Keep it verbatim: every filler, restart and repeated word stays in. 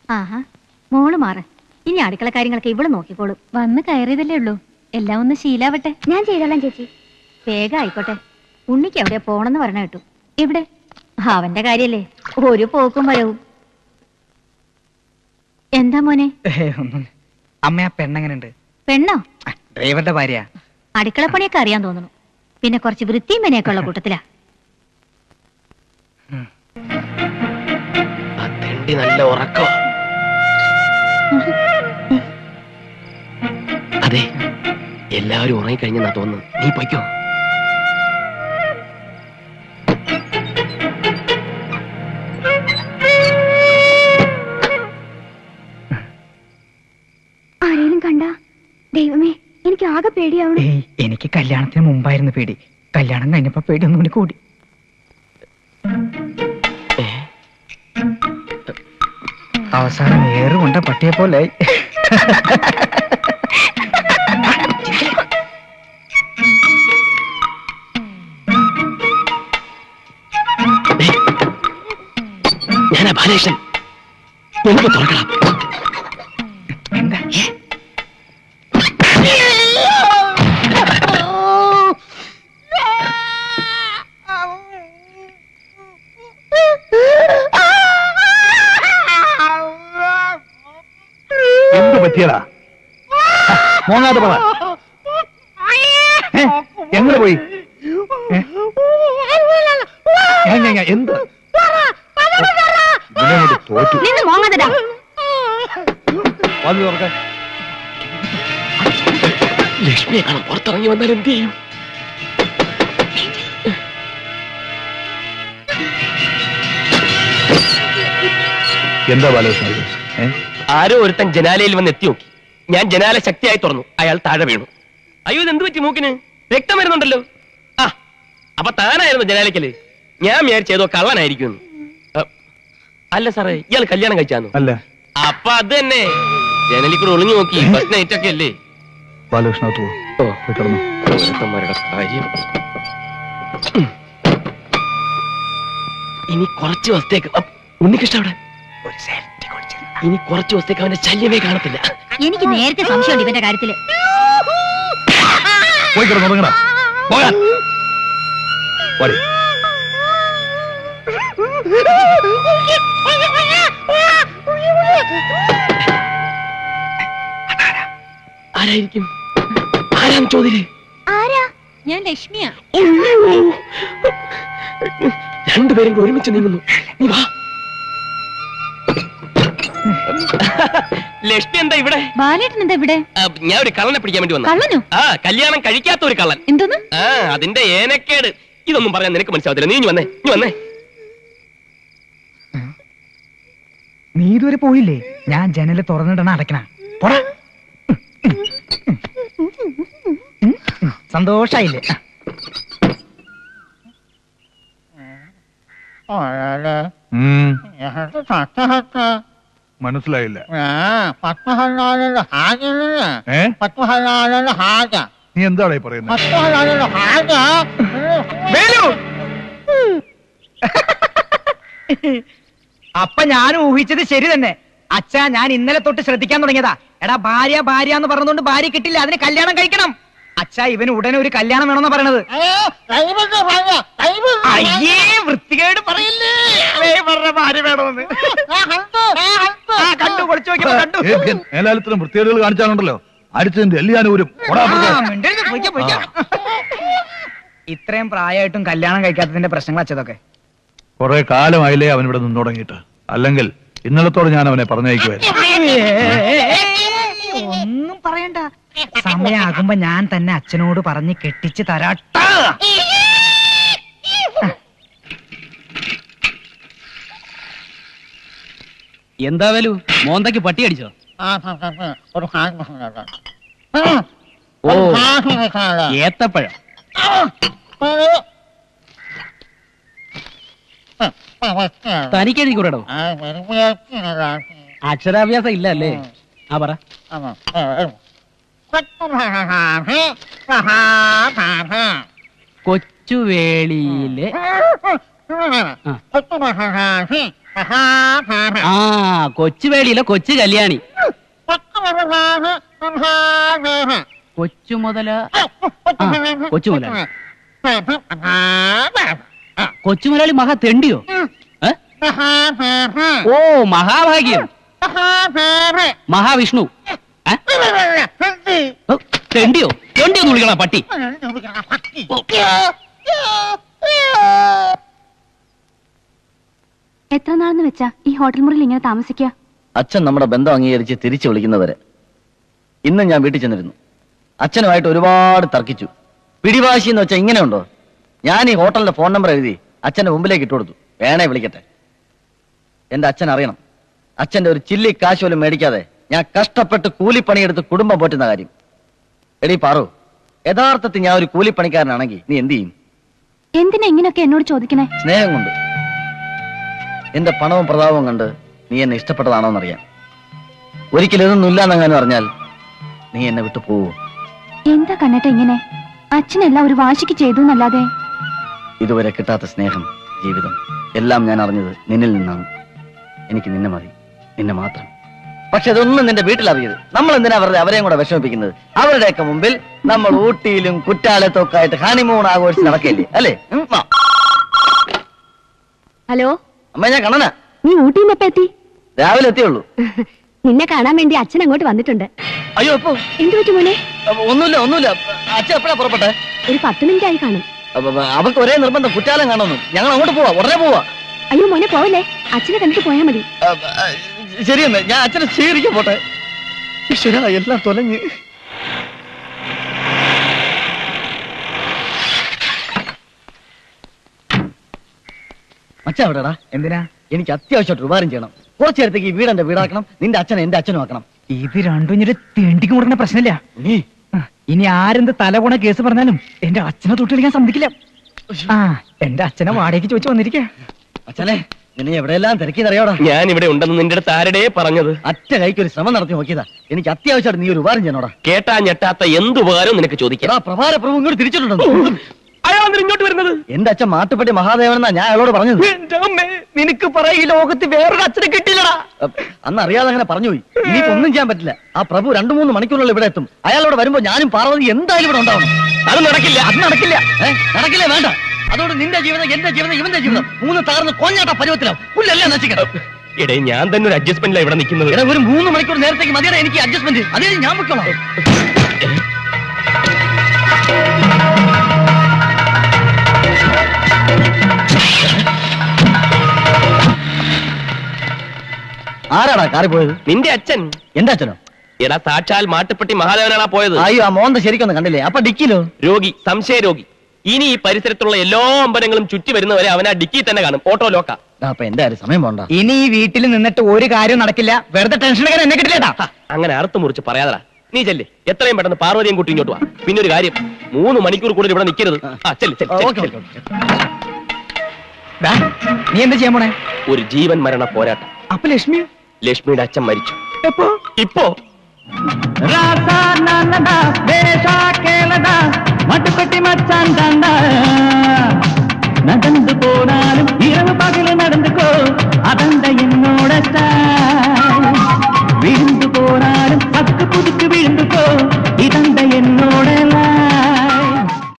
ആഹാ മോള് മാറ്. ഇനി അടുക്കള കാര്യങ്ങളൊക്കെ ഇവള് നോക്കിക്കോളും. വന്ന് കയറിയതല്ലേ ഉള്ളൂ, എല്ലാം ഒന്ന് ശീലാവട്ടെ. ഞാൻ ചെയ്തോളാം ചേച്ചി. വേഗം ആയിക്കോട്ടെ. ഉണ്ണിക്ക് എവിടെയാ പോണെന്ന് പറഞ്ഞ കേട്ടു. എവിടെ? അവന്റെ കാര്യല്ലേ, ഒരു പോക്കും വരവും. എന്താ മോനെ? അമ്മ ആ പെണ്ണെങ്ങനുണ്ട്? പെണ്ണോ? ഡ്രൈവറുടെ ഭാര്യ. അടുക്കളപ്പണിയൊക്കെ അറിയാൻ തോന്നുന്നു. പിന്നെ കുറച്ച് വൃത്തിയും മെനയൊക്കെ ഉള്ള കൂട്ടത്തിലാ. നല്ല ഉറക്കോ? അതെ, എല്ലാവരും ഉറങ്ങിക്കഴിഞ്ഞെന്നാ തോന്നുന്നു. നീ പൊയ്ക്കോ. ആരെയും കണ്ട? ദൈവമേ, എനിക്ക് ആകെ പേടിയാവണം. എനിക്ക് കല്യാണത്തിന് മുമ്പായിരുന്നു പേടി. കല്യാണം കഴിഞ്ഞപ്പോ പേടി ഒന്നും കൂടി കൂടി. അവസാനം ഏറുകൊണ്ട പട്ടിയെ പോലെ. ഞാനാ ബാലകൃഷ്ണൻ. നമുക്ക് തുറക്കണം. എന്താ? എന്ത് പറ്റിയടാ? മോങ്ങാതെ പറ. എങ്ങനെ പോയി? എന്ത് തോറ്റു? ലക്ഷ്മിയെ കാണാൻ പുറത്തിറങ്ങി വന്നാൽ എന്ത് ചെയ്യും? എന്താ ബാലകൃഷ്ണൻ? ആരോ ഒരുത്തൻ ജനാലയിൽ വന്ന് എത്തി നോക്കി. ഞാൻ ജനാല ശക്തിയായി തുറന്നു. അയാൾ താഴെ വീണു. അയ്യോ, ഇതെന്ത് പറ്റി? മൂക്കിന് രക്തം വരുന്നുണ്ടല്ലോ. ആ, അപ്പൊ താനായിരുന്നു ജനാലയ്ക്കല്. ഞാൻ വിചാരിച്ചേതോ കള്ളനായിരിക്കും. അല്ല സാറേ, ഇയാൾ കല്യാണം കഴിച്ചാന്നു? അല്ല. അപ്പൊ അത് തന്നെ, ജനലിൽ കൂടെ ഒളിഞ്ഞു നോക്കി. ഫസ്റ്റ് നൈറ്റ് ഒക്കെ അല്ലേ? ബാലകൃഷ്ണ കാര്യം. ഇനി കുറച്ച് ദിവസത്തേക്ക് ഉണ്ണികൃഷ്ണ അവിടെ ഇനി കുറച്ച് ദിവസത്തേക്ക് അവന്റെ ശല്യമേ കാണത്തില്ല. എനിക്ക് നേരത്തെ സംശയമുണ്ട് ഇവന്റെ കാര്യത്തില്. പോയി കിടന്നുറങ്ങടാ. പോകാൻ ആരായിരിക്കും? ആരാന്ന് ചോദില്ലേ? ആരാ? ഞാൻ ലക്ഷ്മിയാ. രണ്ടുപേരും കൂടെ ഒരുമിച്ച് നീങ്ങുന്നു. നീ വാ. ലക്ഷ്മി എന്താ ഇവിടെ? ബാലേട്ടൻ എന്താ ഇവിടെ? ഞാൻ ഒരു കള്ളനെ പിടിക്കാൻ വേണ്ടി വന്നു. കള്ളനോ? ആ, കല്യാണം കഴിക്കാത്ത ഒരു കള്ളൻ. എന്തോന്ന്? ആ, അതിന്റെ ഏനക്കേട്. ഇതൊന്നും പറയാൻ നിനക്ക് മനസ്സിലാവത്തില്ല. നീ വന്നേ, നീ വന്നേ. നീ ഇതുവരെ പോയില്ലേ? ഞാൻ ജനല് തുറന്നിടണ അടയ്ക്കണ. പോടാ. സന്തോഷായില്ലേ? മനസ്സിലായില്ല. നീ എന്താടാ പറയുന്നത്? അപ്പൊ ഞാൻ ഊഹിച്ചത് ശരി തന്നെ. അച്ഛാ, ഞാൻ ഇന്നലെ തൊട്ട് ശ്രദ്ധിക്കാൻ തുടങ്ങിയതാ. എടാ, ഭാര്യ ഭാര്യ എന്ന് പറഞ്ഞതുകൊണ്ട് ഭാര്യ കിട്ടില്ല, അതിന് കല്യാണം കഴിക്കണം. അച്ഛാ, ഇവന് ഉടനെ ഒരു കല്യാണം വേണമെന്നാ പറയണത്. അയ്യേ, വൃത്തികേട് പറയില്ലേ. ഭാര്യ വേണമെന്ന് കണ്ടു പൊളിച്ചു നോക്കിയപ്പോ കണ്ടു. മേലാലത്തിനും വൃത്തികേടുകൾ കാണിച്ചാലുണ്ടല്ലോ അടിച്ചതിന്റെ എല്ലാവരും. ഇത്രയും പ്രായമായിട്ടും കല്യാണം കഴിക്കാത്തതിന്റെ പ്രശ്നങ്ങൾ അച്ഛതൊക്കെ. കുറെ കാലമായില്ലേ അവൻ ഇവിടെ നിന്ന് തുടങ്ങിയിട്ട്. അല്ലെങ്കിൽ ഇന്നലത്തോടെ ഞാൻ അവനെ പറഞ്ഞയക്കുമായിരുന്നു. ഒന്നും പറയണ്ട. സമയാകുമ്പോ ഞാൻ തന്നെ അച്ഛനോട് പറഞ്ഞ് കെട്ടിച്ച് തരാട്ട. എന്താ വേലു, മോന്തയ്ക്ക് പട്ടി അടിച്ചോ? ഓ, ഏത്തപ്പഴം. തനിക്കെഴുതി കൂടോ? അക്ഷരാഭ്യാസം ഇല്ല അല്ലേ? ആ, പറ. കൊച്ചുവേളിയിലെ ആ കൊച്ചുവേളിയിലെ കൊച്ചു കല്യാണി. കൊച്ചു മുതല കൊച്ചു മുതലാളി കൊച്ചു മുതലാളി മഹാ തെണ്ടിയോ? ഏ? ഓ മഹാഭാഗ്യം, മഹാവിഷ്ണു. ഏ? ഓ, തെണ്ടിയോ? തെണ്ടിയൊന്ന് വിളിക്കണ പട്ടി. എത്ര നാളെന്ന് വെച്ചാ ഈ ഹോട്ടൽ മുറിയിൽ ഇങ്ങനെ താമസിക്കുക? അച്ഛൻ നമ്മുടെ ബന്ധം അംഗീകരിച്ച് തിരിച്ചു വിളിക്കുന്നവരെ. ഇന്ന് ഞാൻ വീട്ടിൽ ചെന്നിരുന്നു. അച്ഛനുമായിട്ട് ഒരുപാട് തർക്കിച്ചു. പിടിവാശി എന്ന് വെച്ചാൽ ഇങ്ങനെ ഉണ്ടോ? ഞാൻ ഈ ഹോട്ടലിന്റെ ഫോൺ നമ്പർ എഴുതി അച്ഛന്റെ മുമ്പിലേക്ക് ഇട്ടു കൊടുത്തു. വേണേ വിളിക്കട്ടെ. എന്റെ അച്ഛൻ അറിയണം, അച്ഛന്റെ ഒരു ചില്ലി കാശ് പോലും മേടിക്കാതെ ഞാൻ കഷ്ടപ്പെട്ട് കൂലിപ്പണിയെടുത്ത് കുടുംബം പോറ്റുന്ന കാര്യം. എടീ പാറു, യഥാർത്ഥത്തിൽ ഞാൻ ഒരു കൂലിപ്പണിക്കാരനാണെങ്കിൽ നീ എന്ത് ചെയ്യും? എന്തിനാ ഇങ്ങനെയൊക്കെ എന്നോട് ചോദിക്കണേ? സ്നേഹം കൊണ്ട്. എന്റെ പണവും പ്രതാപവും കണ്ട് നീ എന്നെ ഇഷ്ടപ്പെട്ടതാണോന്നറിയാം. ഒരിക്കലും ഇതൊന്നുമില്ലാന്നെങ്ങാനും അറിഞ്ഞാൽ നീ എന്നെ വിട്ടു പോവൂ? എന്താ കണ്ണേട്ട ഇങ്ങനെ? അച്ഛനെല്ലാം ഒരു വാശിക്ക് ചെയ്തു എന്നല്ലാതെ. ഇതുവരെ കിട്ടാത്ത സ്നേഹം, ജീവിതം എല്ലാം ഞാൻ അറിഞ്ഞത് നിന്നിൽ നിന്നാണ്. എനിക്ക് നിന്നെ മതി, നിന്നെ മാത്രം. പക്ഷെ അതൊന്നും നിന്റെ വീട്ടിലറിയരുത്. നമ്മൾ എന്തിനാ വെറുതെ അവരെയും കൂടെ വിഷമിപ്പിക്കുന്നത്? അവരുടെയൊക്കെ മുമ്പിൽ നമ്മൾ ഊട്ടിയിലും കുറ്റാലത്തൊക്കെ ആയിട്ട് ഹണിമൂൺ ആഘോഷിച്ച് നടക്കല്ലേ അല്ലേ? ഹലോ അമ്മ, ഞാൻ കണ്ണനാ. നീ ഊട്ടിന്ന് എപ്പ എത്തി? രാവിലെ എത്തിയുള്ളൂ. നിന്നെ കാണാൻ വേണ്ടി അച്ഛൻ അങ്ങോട്ട് വന്നിട്ടുണ്ട്. അയ്യോ, ഇപ്പൊ എന്തു പറ്റി മോനെ? ഒന്നുമില്ല ഒന്നുമില്ല. അച്ഛൻ എപ്പോഴാ പുറപ്പെട്ടെ? ഒരു പത്ത് മിനിറ്റ് ആയി കാണും. അവർക്ക് ഒരേ നിർബന്ധം, കുറ്റാലം കാണുന്നു. ഞങ്ങൾ അങ്ങോട്ട് പോവാ, ഉടനെ പോവാ. അയ്യോ മോനെ പോവല്ലേ, അച്ഛനെ കണ്ടിട്ട് പോയാ മതി. ശരിയെന്ന്, ഞാൻ അച്ഛനെ സ്വീകരിക്കാൻ പോട്ടെ. ഈശ്വരാ, എല്ലാം തൊലഞ്ഞ്. അച്ഛൻ എവിടെടാ? എന്തിനാ? എനിക്ക് അത്യാവശ്യമായിട്ട് ഉപകാരം ചെയ്യണം. കുറച്ചു നേരത്തേക്ക് ഈ വീട് എന്റെ വീടാക്കണം, നിന്റെ അച്ഛനെ എന്റെ അച്ഛനും ആക്കണം. ഇത് രണ്ടും ഇഞ്ഞൊരു തെണ്ടിക്ക് കൊടുക്കുന്ന പ്രശ്നമില്ല. നീ ഇനി ആരെന്ത് തലപോണ കേസ് പറഞ്ഞാലും എന്റെ അച്ഛനെ തൊട്ട് കളിക്കാൻ സമ്മതിക്കില്ല. ആ, എന്റെ അച്ഛനെ വാടകയ്ക്ക് ചോദിച്ചു വന്നിരിക്കുക. അച്ഛനെ, നിന്നെ എവിടെയെല്ലാം തിരക്കിന്നറിയോടാ? ഞാൻ ഇവിടെ ഉണ്ടെന്ന് നിന്റെ അടുത്ത് ആരുടെ പറഞ്ഞത്? അറ്റ കൈക്ക് ഒരു ശ്രമം നടത്തി നോക്കിയതാ. എനിക്ക് അത്യാവശ്യമായിട്ട് നീ ഒരു ഉപകാരം ചെയ്യണോടാ. കേട്ടാ ഞെട്ടാത്ത എന്ത് ഉപകാരവും നിനക്ക് ചോദിക്കാം. പ്രഭാര പ്രഭു ഇങ്ങോട്ട് തിരിച്ചിട്ടുണ്ടോ? അയാൾ ഇങ്ങോട്ട് വരുന്നത്? എന്റെ അച്ഛൻ മാട്ടുപ്പെട്ടി മഹാദേവനെന്നാ ഞാൻ അയാളോട് പറഞ്ഞത്. നിനക്ക് പറ, ഈ ലോകത്ത് വേറൊരു അച്ഛനെ കിട്ടില്ലടാ. അന്ന് അറിയാതെ അങ്ങനെ പറഞ്ഞുപോയി. ഇനിയിപ്പോ ഒന്നും ചെയ്യാൻ പറ്റില്ല. ആ പ്രഭു രണ്ടു മൂന്ന് മണിക്കൂറിനുള്ളിൽ ഇവിടെ എത്തും. അയാളോട് വരുമ്പോ ഞാനും പാർവതി എന്തായാലും ഇവിടെ ഉണ്ടാവണം. അത് നടക്കില്ല. അത് നടക്കില്ല. ഏഹ് നടക്കില്ലേ? വേണ്ട. അതോട് നിന്റെ ജീവിതം, എന്റെ ജീവിതം, ഇവന്റെ ജീവിതം മൂന്ന് തകർന്ന് കൊഞ്ഞാട്ട പരുവത്തിലാവും. പുല്ലെല്ലാം നശിക്കണം. എടേ, ഞാൻ തന്നെ ഒരു അഡ്ജസ്റ്റ്മെന്റിലാണ് ഇവിടെ നിൽക്കുന്നത്. ഇവിടെ ഒരു മൂന്ന് മണിക്കൂർ നേരത്തേക്ക് മതിയുടെ എനിക്ക് അഡ്ജസ്റ്റ്മെന്റ്. അതേ ഞാൻ വെക്കണം. ആരാടാ കാറി പോയത്? നിന്റെ അച്ഛൻ. എന്റെ അച്ഛനോ? എടാ, സാക്ഷാൽ മാട്ടുപ്പെട്ടി മഹാദേവനാണ് പോയത്. അയ്യോ, ആ മോന്ത ശരിക്കൊന്നും കണ്ടില്ലേ? അപ്പൊ ഡിക്കിലോ? രോഗി, സംശയ രോഗി. ഇനി ഈ പരിസരത്തുള്ള എല്ലാ അമ്പലങ്ങളും ചുറ്റി വരുന്നവരെ അവനാ ഡിക്കി തന്നെ കാണും. ഓട്ടോ ലോക്ക. അപ്പൊ എന്റെ ആരും സമയം പോണ്ട. ഇനി ഈ വീട്ടിൽ നിന്നിട്ട് ഒരു കാര്യം നടക്കില്ല. വെറുതെ ടെൻഷൻ എടുക്കാൻ എന്നെ കിട്ടില്ലേട്ടാ. അങ്ങനെ അറുത്ത് മുറിച്ച് പറയാതടാ. നീ ചെല്ലേ, എത്രയും പെട്ടെന്ന് പാർവതിയും കൂട്ടി ഇങ്ങോട്ട് വാ. പിന്നെ ഒരു കാര്യം, മൂന്ന് മണിക്കൂർ കൂടുതൽ ഇവിടെ നിൽക്കരുത്. ആ, ചെല്ല്, ചെല്ല്, ഓക്കെ ചെല്ല്. ദാ, നീ എന്താ ചെയ്യാൻ പോണേ? ഒരു ജീവൻ മരണ പോരാട്ടം. അപ്പൊ ലക്ഷ്മി? ലക്ഷ്മിയുടെ അച്ഛൻ മരിച്ചു. എപ്പോ? ഇപ്പോ മട്ടുപ്പെട്ടി മച്ചാൻ നടന്നു പോനാലും